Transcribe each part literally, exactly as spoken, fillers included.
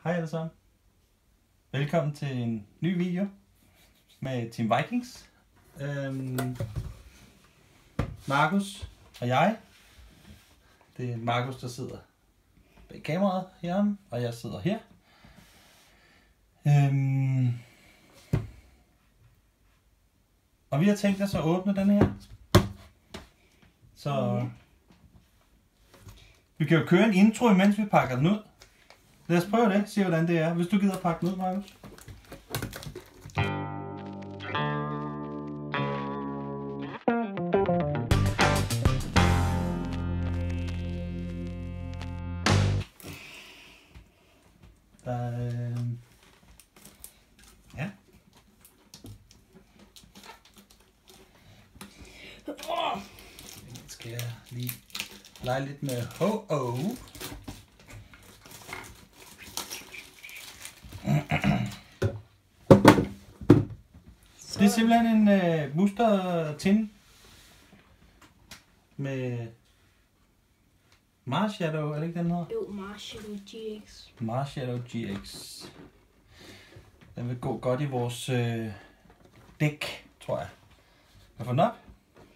Hej alle sammen. Velkommen til en ny video med Team Vikings. Øhm, Markus og jeg. Det er Markus, der sidder bag kameraet her, og jeg sidder her. Øhm, og vi har tænkt os at åbne den her. Så mm. vi kan jo køre en intro, imens vi pakker den ud. Lad os prøve det, se hvordan det er, hvis du gider pakke den ud, Markus. Der, øh... ja. Den skal jeg lige lege lidt med ho-oh. Det er simpelthen en uh, booster tin med Marshadow, er det ikke den her? Jo, Marshadow G X. Marshadow G X. Den vil gå godt i vores øh, dæk, tror jeg. Kan få den op?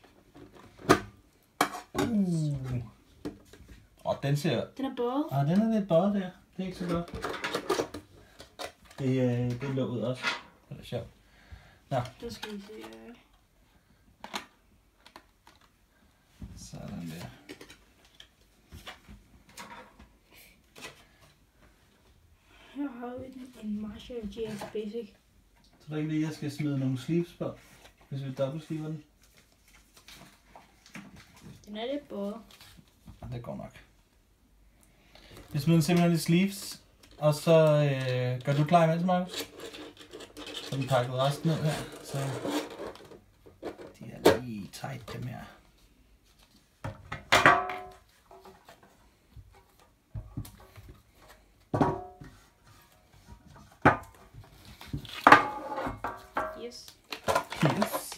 Uh. Og den ser... Den er bøjet. Ah, den er lidt bøjet der. Det er ikke så godt. Det, øh, det er låget også. Det er sjovt. Nå. Der skal vi se. Sådan der. Her har vi den, en Marshadow G X Basic. Så der ikke lige, jeg skal smide nogle sleeves på, hvis vi dobbeltsliver den. Den er lidt bøjet. Det går nok. Vi smider den simpelthen i sleeves, og så øh, gør du klar imens, Markus? Så den pakket resten ned her, så de er lige tight dem her. Yes. Yes.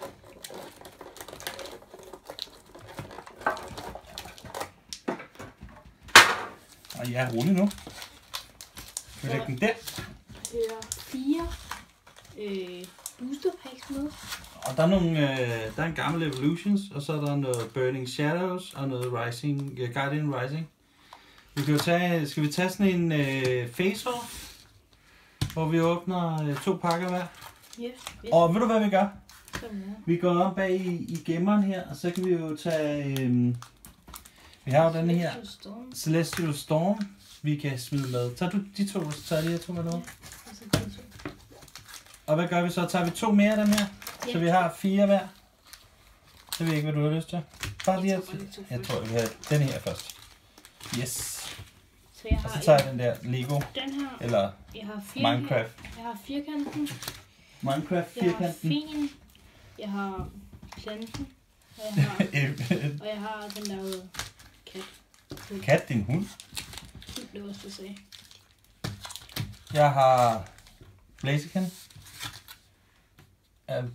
Og ja, rolig nu. Skal vi lægge den der? Hører fire øh, booster packs med. Og der er nogle, øh, der er en gammel Evolutions, og så er der noget Burning Shadows og noget Rising, uh, Guardian Rising. Vi kan jo tage, skal vi tage sådan en øh, face-off, hvor vi åbner øh, to pakker hver? Ja. Yes. Og ved du hvad vi gør? Sådan. Vi går op bag i, i gemmeren her, og så kan vi jo tage, øh, vi har jo den her Celestial Storm. Celestial Storm, vi kan smide med. Tager du de to, så tager de her to med noget? Ja, og så de to. Og hvad gør vi så? Tager vi to mere af dem her? Ja. Så vi har fire hver. Jeg ved ikke, hvad du har lyst til. Bare de her Jeg tager to. bare de to Jeg først. tror, vi har den her først. Yes. Så jeg Og har så tager jeg den der Lego, den her. eller Jeg har fire Minecraft. Jeg har firkanten. Minecraft Jeg har firkanten. fien. Jeg har planten. Og jeg har, og jeg har den der kat. Kat, din hund. Det var også, du sagde. Jeg har Blaziken. Um,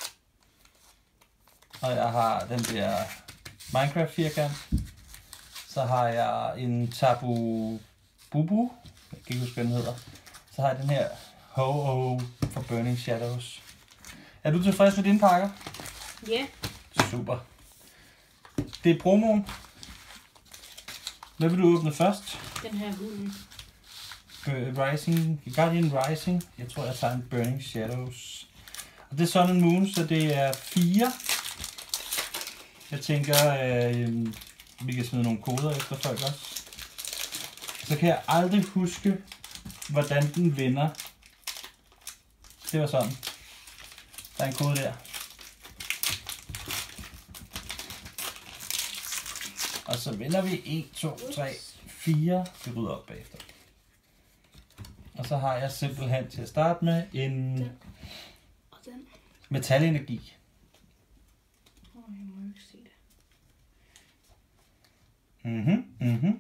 og jeg har den der Minecraft firkant. Så har jeg en Tabu Bubu. Jeg kan ikke huske, hvad den hedder. Så har jeg den her Ho-Oh for Burning Shadows. Er du tilfreds med dine pakker? Ja. Yeah. Super. Det er promoen. Hvad vil du åbne først? Den her hunden. Rising, Guardian Rising. Jeg tror, jeg tager en Burning Shadows. Og det er Sun and Moon, så det er fire. Jeg tænker, øh, vi kan smide nogle koder efter folk også. Så kan jeg aldrig huske, hvordan den vender. Det var sådan. Der er en kode der. Og så vender vi en, to, tre, fire. Vi rydder op bagefter. Og så har jeg simpelthen til at starte med en Den. Og den. metalenergi. Åh, oh, jeg må ikke se det. Mhm, mhm.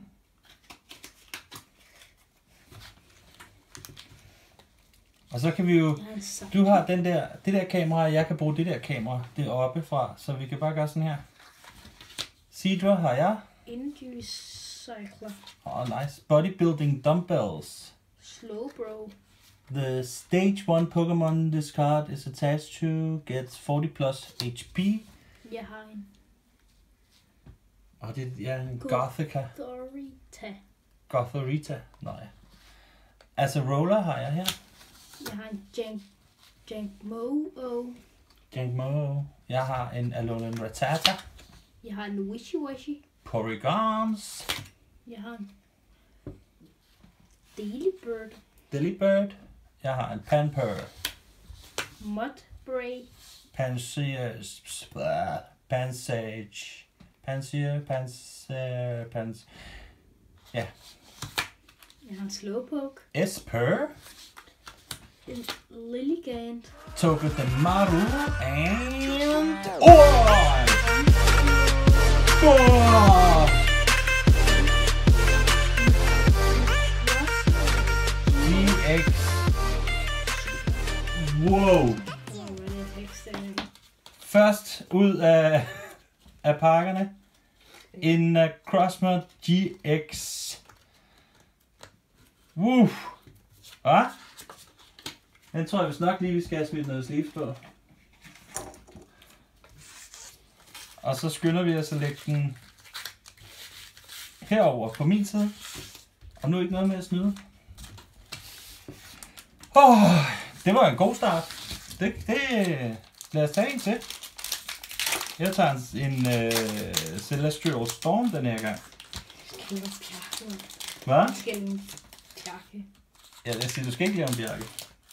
Og så kan vi jo, du har den der, det der kamera, og jeg kan bruge det der kamera, det er oppe fra, så vi kan bare gøre sådan her. Sidra har jeg. Induce Cycler. Åh, oh, nice. Bodybuilding dumbbells. Slowbro. The stage one Pokemon this card is attached to gets forty plus H P. Jeg har en Og det er en God. Gothika. Gothorita. Gothorita. Nej. Altså roller har jeg her. Jeg har en Jank... Jankmo-O. Jankmo. Jeg har en Alolan Rattata. Jeg har en Wishy-Washy. Porygons. Jeg har en Delibird. Delibird. Jeg har en Panper. Mudbray. Pansear. Pansage. Pansear. Pansear. Pans... Ja. Jeg har en Slowpoke. Esper. En Lilligant. Togedemaru. And... Oh! Oh! G X. Wow. Først ud af, af pakkerne. En uh, Crossmod G X. Woo. Hva? Den tror jeg vist nok lige, vi skal have smidt noget sleeves på. Og så skynder vi os at lægge den herover på min side. Og nu ikke noget med at snyde. Oh, det var en god start. Det, det, lad os tage en til. Jeg tager en, en uh, Celestial Storm den her gang. Skal du pjakke? Hvad? Skal du pjakke? Ja, jeg siger, du skal ikke lave en bjerke.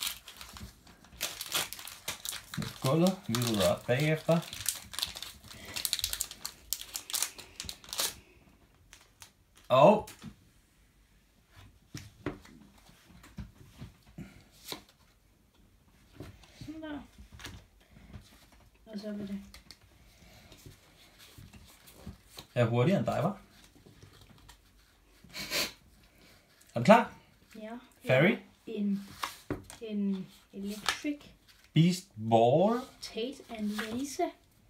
Gulvet, vi rydder op bagefter. Og sådan der. Og så vil det. jeg er hurtigere end dig, hva'? Er du klar? Ja. Fairy. En, en Electric. Beast Ball. Tate and Lisa.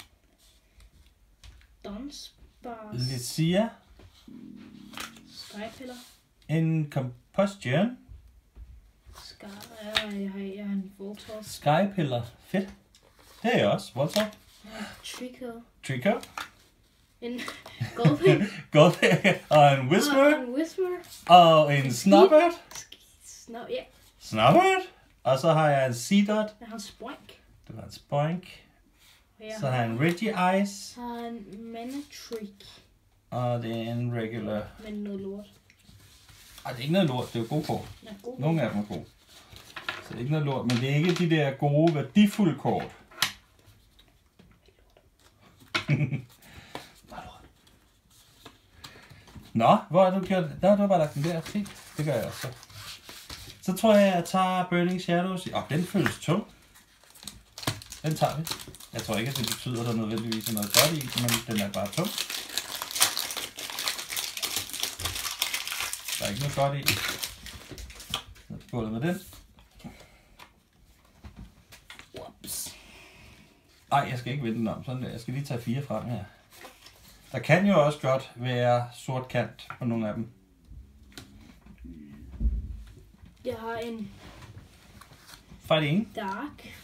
Dunsparce. Lucia. Skypiller. En Combustion. Sky. Ja, jeg har, jeg har en Voltorb. Skypiller. Fedt. Det er jeg også. Voltorb. Trico. Trico. En Goldpick. Goldpick. Og en Whisper. En Whisper. Og en Snobbert. Snow, ja. Snobbert. Og så har jeg en Seedot. Jeg har en Spoink. Det var en Spoink. Jeg Så har jeg en Reggie Ice. har en Manatrik. Og det er en regular. Men noget lort. Ej, det er ikke noget lort. Det er jo gode kort. Ja, god. Nogle af dem er gode. Så det er ikke noget lort. Men det er ikke de der gode, værdifulde kort. Nå, hvor har du gjort det? Der, du har bare lagt den der. Se, det gør jeg også. Så tror jeg, jeg tager Burning Shadows. Åh, oh, den føles tung. Den tager vi. Jeg tror ikke, at det betyder, at der nødvendigvis er noget godt i, men den er bare tung. Der er ikke noget godt i. Så skålet med den. Ups. Ej, jeg skal ikke vende den om. Sådan der. Jeg skal lige tage fire frem her. Der kan jo også godt være sort kant på nogle af dem. Jeg har en Fighting. Dark.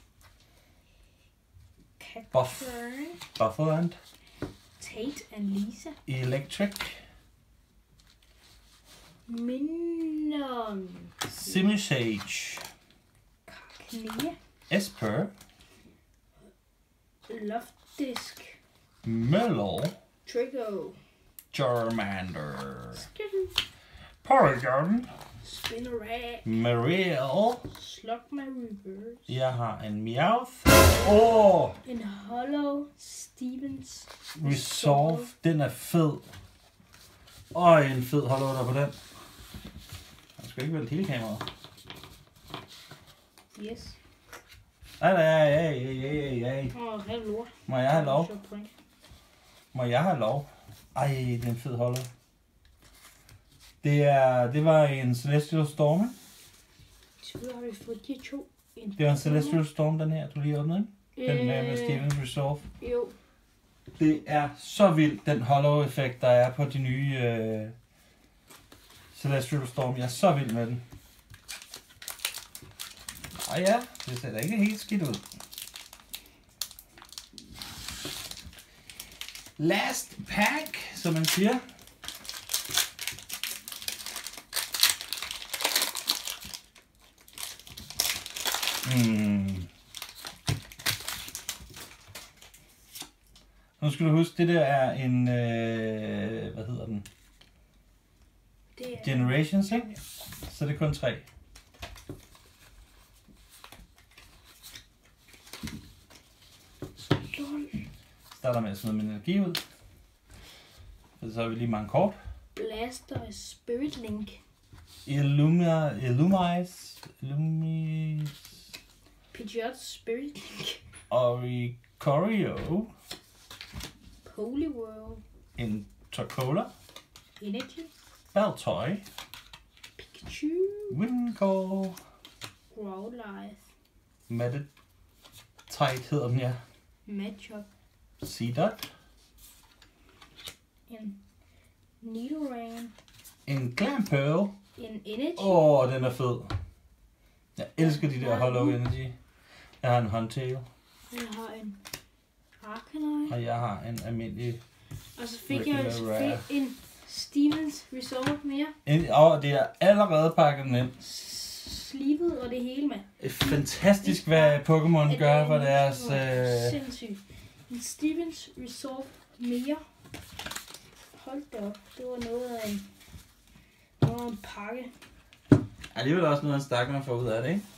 Buff. Cacturn. Bufferland. Tate and Lisa. Electric. Minon. Simisage. Knia. Esper. Loftdisk. Mellow. Trico. Charmander. Skittle. Porygon. Spinarak. Mariel. Slugma Reverse. Jeg har en Meowth. Åh! Oh, En Hollow Stevens. Resolve. Den er fed. Øj, en fed hollow der på den. Jeg skal ikke vælte hele kameraet. Yes. Ej, ej, ej, ej, ej, ej. Åh, oh, halv lort. Må jeg have lov? Må jeg have lov? Ej, det er en fed hollow. Det, er, det var en Celestial Storm. Så har vi fået de to. En Det var en Celestial Storm, den her, du lige åbnede, ikke? Den øh, med Stevens Resolve. Jo. Det er så vildt, den hollow-effekt, der er på de nye øh, Celestial Storm. Jeg er så vild med den. Og ja, det ser da ikke helt skidt ud. Last pack, som man siger. Hmm. Nu skal du huske, det der er en, øh, hvad hedder den? Det er... Generations, ikke? Så det er kun tre. Starter med at smide min energi ud. Og så har vi lige mange kort. Blaster Spirit Link. Illumia, Illumise, Illumis, Pidgeot Spirit Link. Oricorio, Poliwhirl. en Torkola, Energy. Baltoy, Pikachu. Wincall, Growlithe. Meditite hedder den, ja. Machop. Seedot, En Nidoran. en Glampearl. En Energy. Åh, oh, den er fed. Jeg elsker de der Hollow Energy. Jeg har en Huntail, Jeg har en Arcanine. og jeg har en almindelig. Og så fik jeg Regular rare. fik en Stevens Resolve mere. En, og det er allerede pakket den ind. Slivet og det hele med. Det er fantastisk, hvad Pokémon gør for deres... Øh... Sindssygt. En Stevens Resolve mere. Hold da op. Det var noget af en, noget af en pakke. Alligevel også noget af en stak, man får ud af det, ikke?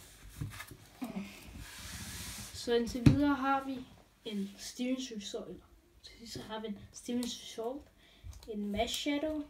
Så indtil videre har vi en Stevens Resolve. Til sidst så har vi en Stevens Resolve. En Mass Shadow.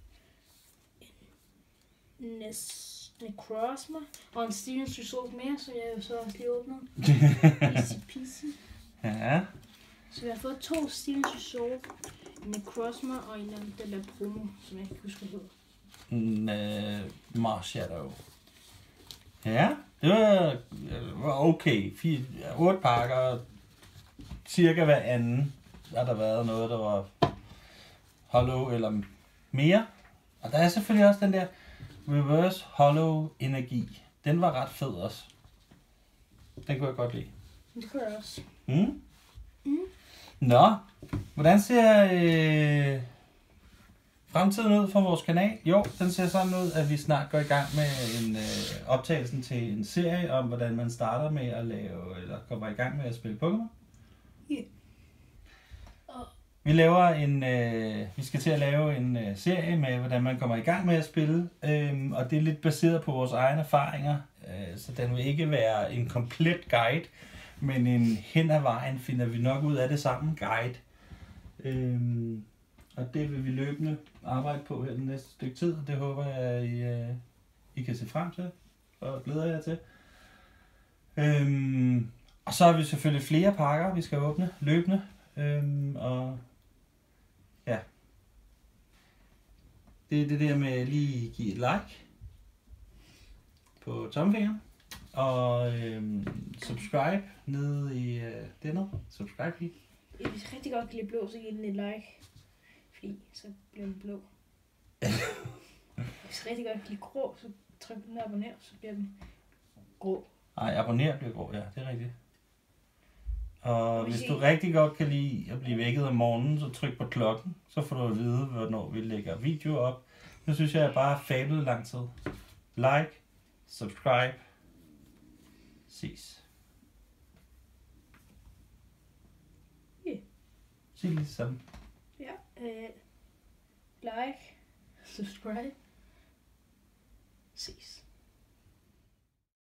En Nes Necrozma. Og en Stevens Resolve mere, som jeg jo så også lige åbnede. Easy peasy. Ja. Så vi har fået to Stevens Resolve. En Necrozma og en af den der promo, som jeg ikke husker hedder. En øh, Marshadow. Ja, det var, var okay. Fire, otte pakker. Cirka hver anden har der været noget, der var hollow eller mere. Og der er selvfølgelig også den der reverse hollow energi. Den var ret fed også. Den kunne jeg godt lide. Det kunne jeg også. Mm. Mm. Nå, hvordan ser øh, fremtiden ud for vores kanal? Jo, den ser sådan ud, at vi snart går i gang med en øh, optagelsen til en serie om, hvordan man starter med at lave, eller kommer i gang med at spille Pokémon. Yeah. Vi laver en, øh, vi skal til at lave en øh, serie med, hvordan man kommer i gang med at spille, øh, og det er lidt baseret på vores egne erfaringer, øh, så den vil ikke være en komplet guide, men en hen ad vejen finder vi nok ud af det sammen guide. Øh, og det vil vi løbende arbejde på her den næste stykke tid, og det håber jeg, at I, øh, I kan se frem til, og glæder jer til. Øh, og så har vi selvfølgelig flere pakker, vi skal åbne løbende. Øhm, og ja, det er det der med lige give et like på tommelfingeren og øhm, subscribe nede i øh, denne subscribe lige. Hvis jeg rigtig godt kan lide blå, så giv den et like, fordi så bliver den blå. Hvis jeg rigtig godt kan lide grå, så tryk den der abonner, så bliver den grå. Nej, abonner bliver grå, ja, det er rigtigt. Og hvis I... du rigtig godt kan lide at blive vækket om morgenen, så tryk på klokken, så får du at vide, hvornår vi lægger video op. Nu synes jeg, at jeg bare har fablet lang tid. Like, subscribe, ses. Yeah. Sig lige sammen. Ja, øh, like, subscribe, ses.